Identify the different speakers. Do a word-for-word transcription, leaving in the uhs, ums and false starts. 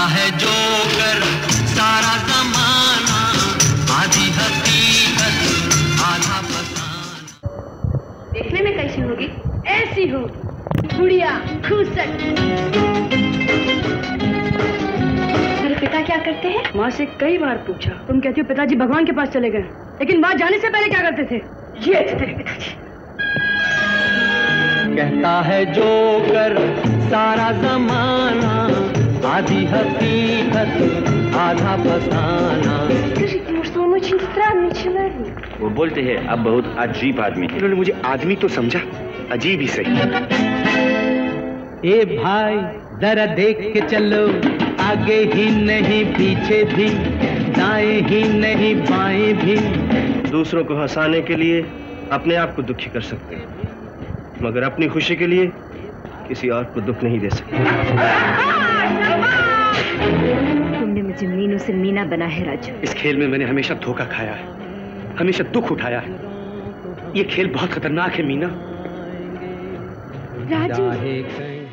Speaker 1: है जोकर सारा जमाना, आधी हकीकत आधा फसाना।
Speaker 2: देखने में कैसी होगी? ऐसी हो, बुढ़िया खूसट। मेरे पिता क्या करते हैं?
Speaker 3: माँ से कई बार पूछा, तुम कहती हो पिताजी भगवान के पास चले गए, लेकिन माँ जाने से पहले क्या करते थे? ये थे तेरे पिताजी।
Speaker 1: कहता है जोकर सारा जमाना, आधी हकीकत आधा फसाना।
Speaker 2: Скажите ему, что он очень странный человек.
Speaker 4: वो बोलते हैं आप बहुत अजीब आदमी हैं।
Speaker 5: उन्होंने मुझे आदमी तो समझा, अजीब ही सही।
Speaker 1: ए भाई जरा देख के चलो, आगे ही नहीं पीछे भी, दाएं ही नहीं बाएं भी।
Speaker 5: दूसरों को हंसाने के लिए अपने आप को दुखी कर सकते हैं, मगर अपनी खुशी के लिए किसी और को दुख नहीं दे सकते।
Speaker 2: तुमने मुझे मीनू से मीना बना है राजू।
Speaker 5: इस खेल में मैंने हमेशा धोखा खाया है, हमेशा दुख उठाया है। ये खेल बहुत खतरनाक है मीना।
Speaker 2: राजू